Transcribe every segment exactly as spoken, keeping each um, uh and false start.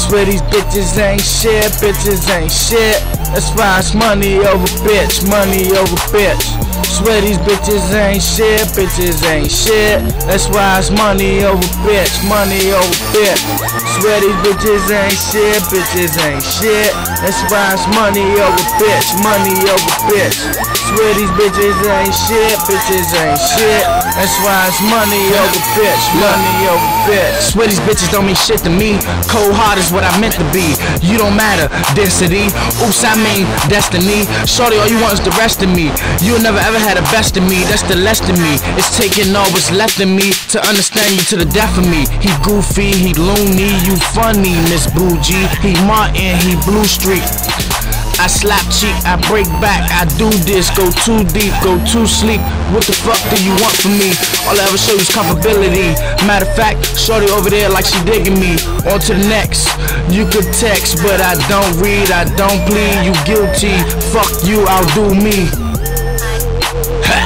Swear these bitches ain't shit, bitches ain't shit. That's why it's money over bitch, money over bitch. Swear these bitches ain't shit, bitches ain't shit. That's why it's money over bitch, money over bitch. Swear these bitches ain't shit, bitches ain't shit. That's why it's money over bitch, money over bitch. Swear these bitches ain't shit, bitches ain't shit. That's why it's money over bitch, money over bitch. Swear these bitches don't mean shit to me. Cold heart is what I meant to be. You don't matter, density. Oops, I mean destiny. Shorty, all you want is the rest of me. You'll never ever had the best of me. That's the less of me. It's taking all what's left of me to understand you to the death of me. He goofy, he loony, you funny, Miss Bougie. He Martin, he Blue Street. I slap cheek, I break back, I do this, go too deep, go too sleep. What the fuck do you want from me? All I ever show you is comfortability. Matter of fact, shorty over there like she digging me. On to the next. You could text, but I don't read, I don't plead. You guilty, fuck you, I'll do me. Ha.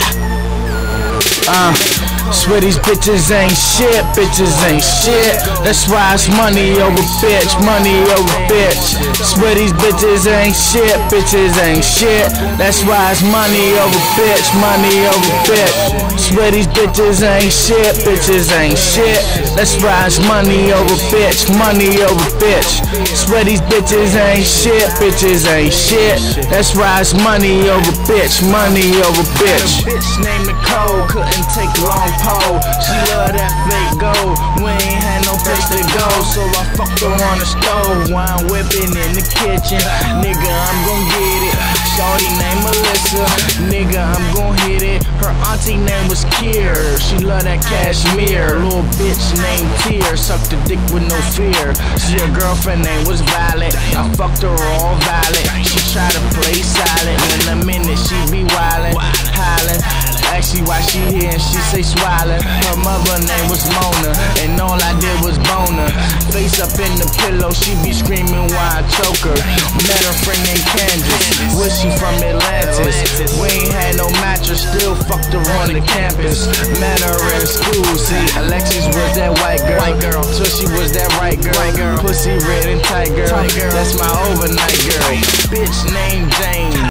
Uh Swear these bitches ain't shit, bitches ain't shit. That's why it's money over bitch, money over bitch. Swear these bitches ain't shit, bitches ain't shit. That's why it's money over bitch, money over bitch. Swear these bitches ain't shit, bitches ain't shit. That's why it's money over bitch, money over bitch. Swear these bitches ain't shit, bitches ain't shit. That's why it's money over bitch, money over bitch. Bitch named Nicole, couldn't take long pole. She love that fake gold. We ain't had no place to go, so I fucked her on the stove. Wine whipping in the kitchen. Nigga, I'm gon' get it. Shorty named Melissa. Nigga, I'm gon' hit it. Her auntie name was Kier. She love that cashmere. Little bitch named Tear. Sucked the dick with no fear. She her girlfriend name was Violet. I fucked her all valid. She tried to play silent. In a minute she be wildin', hollin'. Ask she why she here and she say swallin'. Her mother name was Mona, and all I did was bone her. Face up in the pillow, she be screaming while I choke her. Met her friend named Candace, was she from Atlantis? We ain't had no mattress, still fucked her on the campus. Met her in school, see, Alexis was that white girl, Tushy was that right girl, pussy red and tight girl, that's my overnight girl. Bitch named Jane.